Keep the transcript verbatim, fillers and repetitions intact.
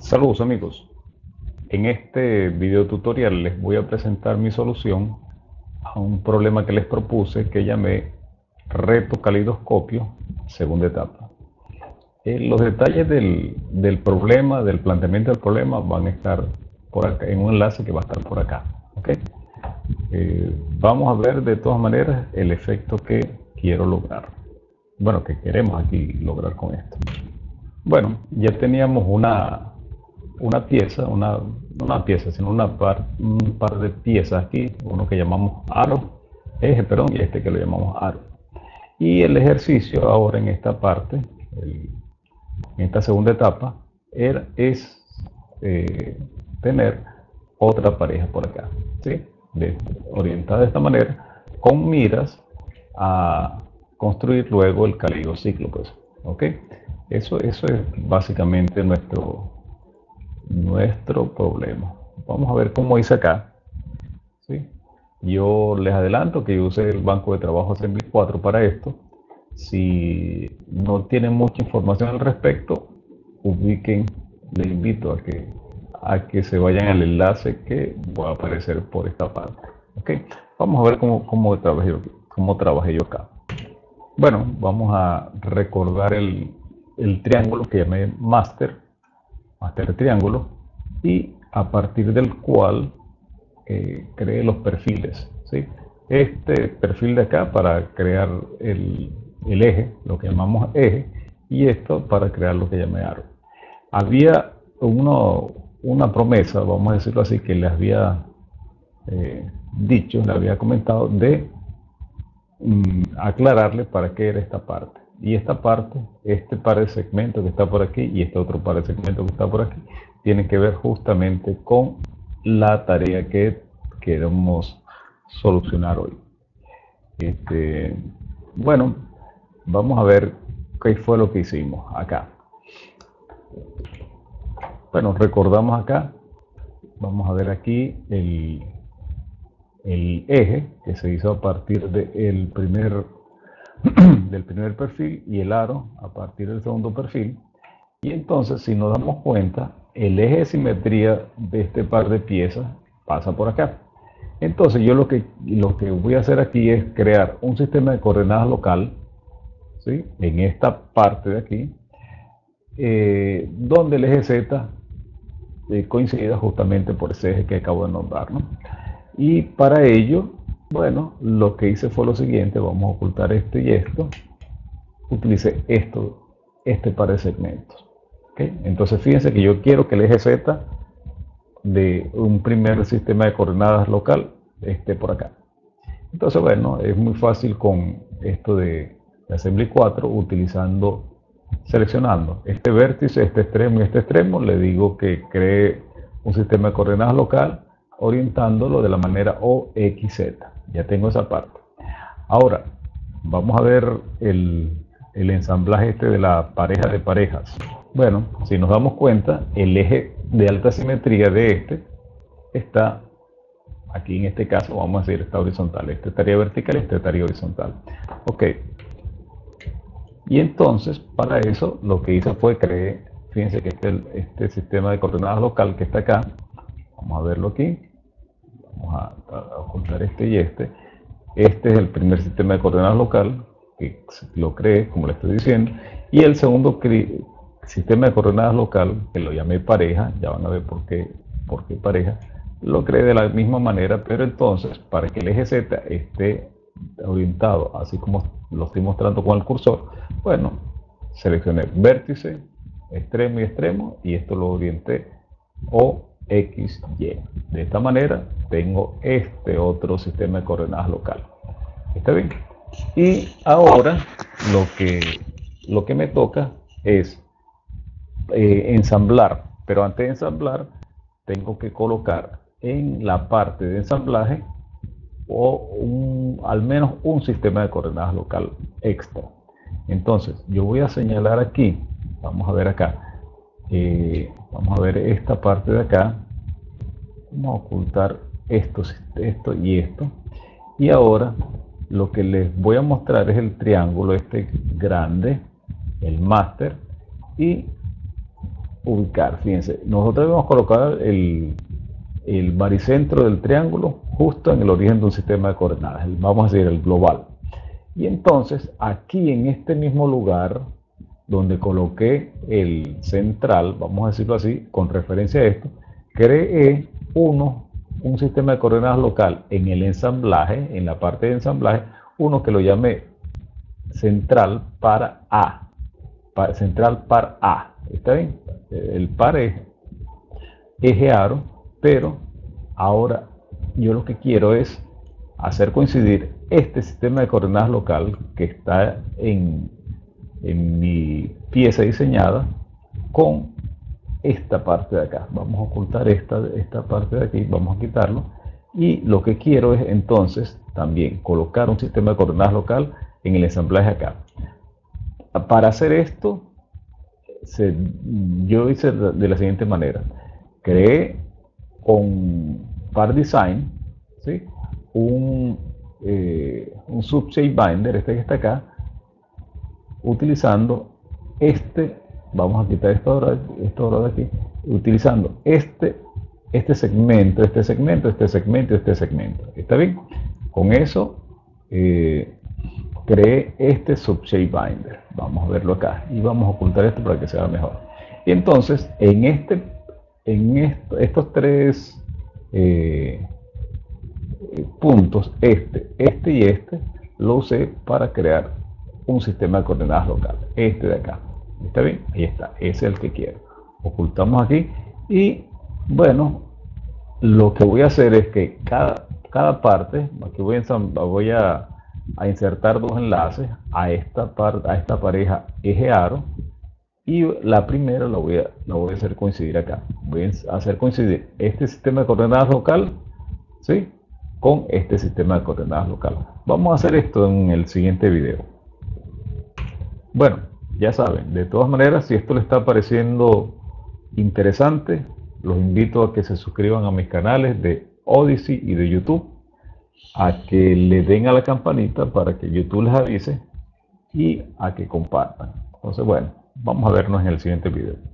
Saludos amigos, en este video tutorial les voy a presentar mi solución a un problema que les propuse que llamé reto calidoscopio segunda etapa. Eh, los detalles del, del problema, del planteamiento del problema van a estar por acá, en un enlace que va a estar por acá. ¿Okay? Eh, vamos a ver de todas maneras el efecto que quiero lograr. Bueno, que queremos aquí lograr con esto. Bueno, ya teníamos una, una pieza, una, no una pieza, sino una par, un par de piezas aquí, uno que llamamos aro, eje, perdón, y este que lo llamamos aro. Y el ejercicio ahora en esta parte, el, en esta segunda etapa, era, es eh, tener otra pareja por acá, ¿sí? De, orientada de esta manera, con miras a construir luego el caligociclo, pues, ¿ok? Eso, eso es básicamente nuestro, nuestro problema. Vamos a ver cómo hice acá, ¿sí? Yo les adelanto que yo usé el banco de trabajo Assembly cuatro para esto. Si no tienen mucha información al respecto, ubiquen, les invito a que, a que se vayan al enlace que va a aparecer por esta parte. ¿Okay? Vamos a ver cómo, cómo, trabajé yo, cómo trabajé yo acá. Bueno, vamos a recordar el, el triángulo que llamé master, master triángulo, y a partir del cual eh, creé los perfiles, ¿sí? Este perfil de acá para crear el, el eje, lo que llamamos eje, y esto para crear lo que llamé aro. Había uno, una promesa, vamos a decirlo así, que les había eh, dicho, le había comentado de mm, aclararle para qué era esta parte. Y esta parte, este par de segmentos que está por aquí y este otro par de segmentos que está por aquí, tienen que ver justamente con la tarea que queremos solucionar hoy. Este, bueno, vamos a ver qué fue lo que hicimos acá. Bueno, recordamos acá, vamos a ver aquí el, el eje que se hizo a partir del primer, del primer perfil y el aro a partir del segundo perfil. Y entonces, si nos damos cuenta, el eje de simetría de este par de piezas pasa por acá. Entonces, yo lo que, lo que voy a hacer aquí es crear un sistema de coordenadas local, ¿sí? En esta parte de aquí, eh, donde el eje Z eh, coincida justamente por ese eje que acabo de nombrar, ¿no? Y para ello, bueno, lo que hice fue lo siguiente, vamos a ocultar esto y esto, utilicé esto, este par de segmentos. ¿Okay? Entonces fíjense que yo quiero que el eje Z de un primer sistema de coordenadas local esté por acá. Entonces, bueno, es muy fácil con esto de, de Assembly cuatro, utilizando, seleccionando este vértice, este extremo y este extremo, le digo que cree un sistema de coordenadas local, orientándolo de la manera O X Z. Ya tengo esa parte. Ahora, vamos a ver el, el ensamblaje este de la pareja de parejas. Bueno, si nos damos cuenta, el eje de alta simetría de este está aquí, en este caso vamos a decir está horizontal, este estaría vertical, este estaría horizontal. Ok, y entonces para eso lo que hice fue crear, fíjense que este, este sistema de coordenadas local que está acá, vamos a verlo aquí, vamos a, a ocultar este y este. Este es el primer sistema de coordenadas local que lo creé, como le estoy diciendo, y el segundo sistema de coordenadas local, que lo llamé pareja, ya van a ver por qué, por qué pareja, lo creé de la misma manera, pero entonces para que el eje Z esté orientado así como lo estoy mostrando con el cursor, bueno, seleccioné vértice, extremo y extremo, y esto lo orienté O X Y. De esta manera tengo este otro sistema de coordenadas local. ¿Está bien? Y ahora lo que, lo que me toca es eh, ensamblar, pero antes de ensamblar tengo que colocar en la parte de ensamblaje o un, al menos un sistema de coordenadas local extra. Entonces yo voy a señalar aquí, vamos a ver acá, eh, vamos a ver esta parte de acá, vamos a ocultar esto, esto y esto, y ahora lo que les voy a mostrar es el triángulo este grande, el máster, y ubicar, fíjense, nosotros debemos colocar el, el baricentro del triángulo justo en el origen de un sistema de coordenadas, vamos a decir el global. Y entonces aquí en este mismo lugar donde coloqué el central, vamos a decirlo así, con referencia a esto, creé uno, un sistema de coordenadas local en el ensamblaje, en la parte de ensamblaje, uno que lo llamé central par A, par, central par A, ¿está bien? El par es eje aro, pero ahora yo lo que quiero es hacer coincidir este sistema de coordenadas local que está en, en mi pieza diseñada con esta parte de acá. Vamos a ocultar esta, esta parte de aquí, vamos a quitarlo. Y lo que quiero es entonces también colocar un sistema de coordenadas local en el ensamblaje acá. Para hacer esto, se, yo hice de la siguiente manera. Creé con Par Design, ¿sí? un, eh, un subshape binder, este que está acá, utilizando este, vamos a quitar esto ahora, esto ahora de aquí, utilizando este, este segmento, este segmento, este segmento, este segmento. ¿Está bien? Con eso eh, creé este subshape binder. Vamos a verlo acá y vamos a ocultar esto para que se vea mejor. Y entonces en este, en esto, estos tres eh, puntos, este, este y este, lo usé para crear un sistema de coordenadas local, este de acá. ¿Está bien? Ahí está, ese es el que quiero. Ocultamos aquí y bueno, lo que voy a hacer es que cada, cada parte, aquí voy a, voy a, a insertar dos enlaces a esta, par, a esta pareja eje aro y la primera la voy, a, la voy a hacer coincidir acá. Voy a hacer coincidir este sistema de coordenadas local, ¿sí?, con este sistema de coordenadas local. Vamos a hacer esto en el siguiente video. Bueno, ya saben, de todas maneras, si esto les está pareciendo interesante, los invito a que se suscriban a mis canales de Odyssey y de YouTube, a que le den a la campanita para que YouTube les avise y a que compartan. Entonces, bueno, vamos a vernos en el siguiente video.